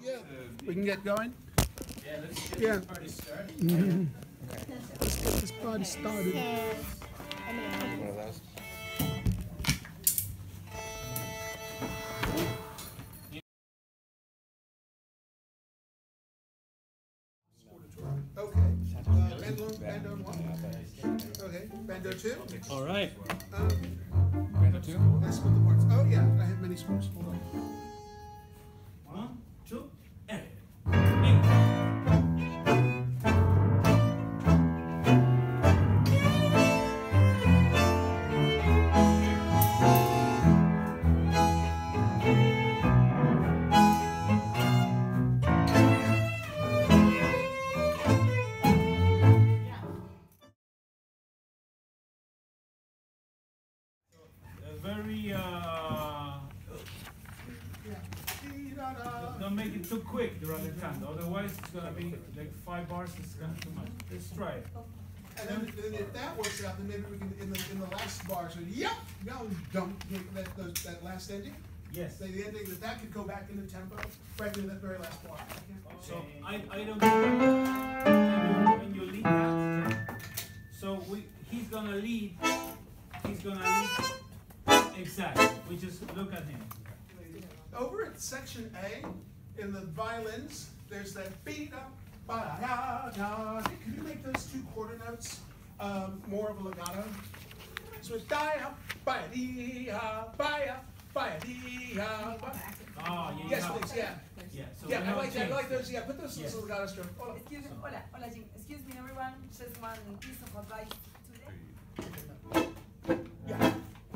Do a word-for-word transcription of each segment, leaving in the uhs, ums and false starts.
Yeah, we can get going. Yeah, let's get Yeah. this party started. Mm-hmm. Let's get this party started. One of those. Okay. Uh, bando, bando one. Okay. Bando two. All right. Um, Bando two. let's split the parts. Oh yeah, I have many scores. Hold on. One, two, and eight. Very, uh, don't make it too quick, the Redwood Tango. Otherwise, it's gonna be like five bars. It's gonna be too much. Let's try it. And then, then if that works out, then maybe we can in the in the last bar. So yep, go dump that those, that last ending. Yes. So the ending that that could go back into tempo right into that very last bar. So I I don't know when you lead that. So we he's gonna lead. He's gonna lead. Exactly. We just look at him. Over at section A, in the violins, there's that beat up, ba da da. Can you make those two quarter notes um, more of a legato? So it's da ba dee ha ba ba dee ha. Oh, yeah. Yes, please. Yeah. Yeah. So Yeah, I like that. I like those. Yeah, put those Yes. little legato stroke. Hola. Excuse me, hola, hola Jim. Excuse me everyone, just one piece of advice today. Yeah.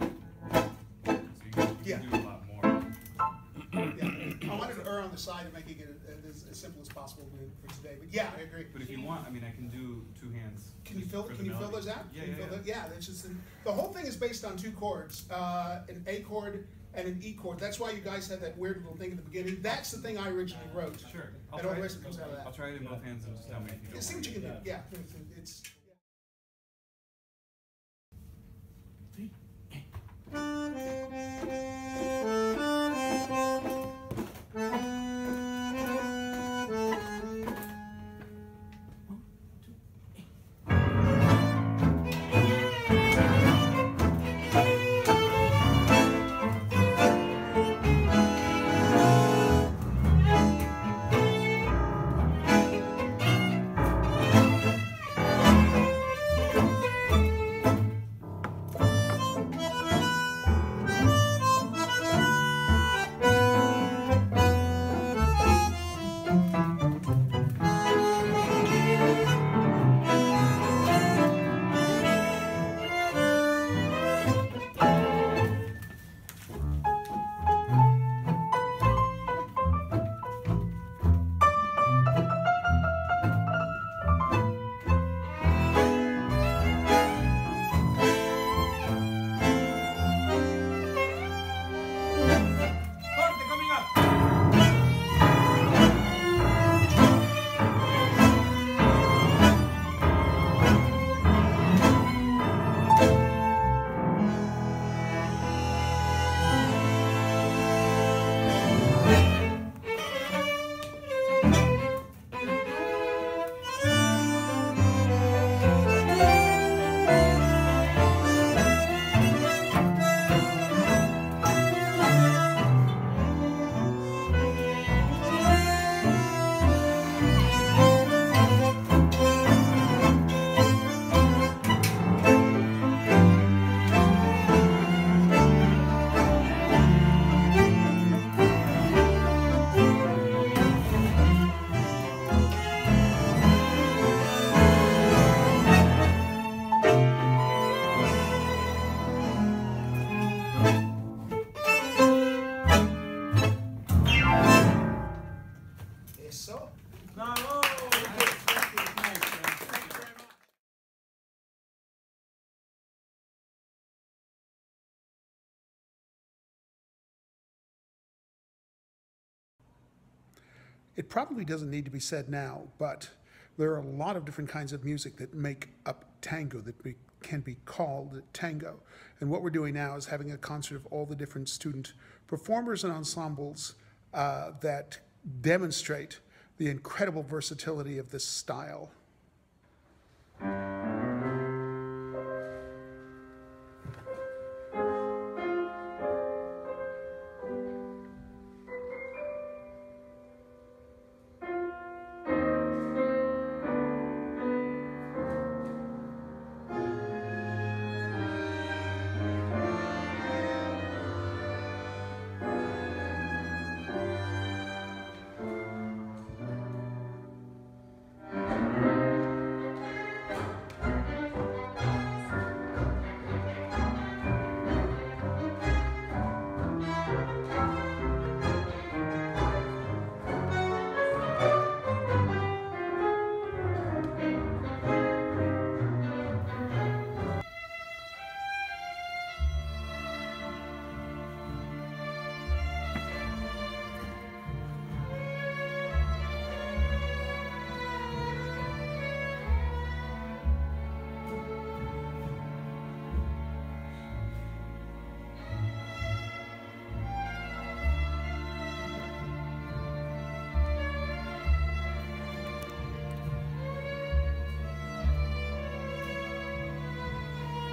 So you can, you Yeah. can do a lot more. Yeah. I wanted to err on the side of making it as, as simple as possible for today. But yeah, I agree. But if you want, I mean, I can do two hands. Can you fill? for the Can you fill melody. those out? Yeah, Can you yeah, fill yeah. the- yeah. That's just the whole thing is based on two chords, uh, an A chord and an E chord. That's why you guys had that weird little thing at the beginning. That's the thing I originally wrote. Sure. I'll And all try the it. rest of it comes out of that. I'll try it in both hands and just tell me if you Yeah, don't see want what it. you can do. Yeah, it's. it's Corte coming up. Eso. Bravo. It probably doesn't need to be said now, but there are a lot of different kinds of music that make up tango, that be, can be called tango. And what we're doing now is having a concert of all the different student performers and ensembles uh, that demonstrate the incredible versatility of this style.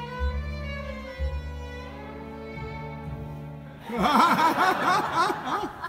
Ha ha ha ha ha!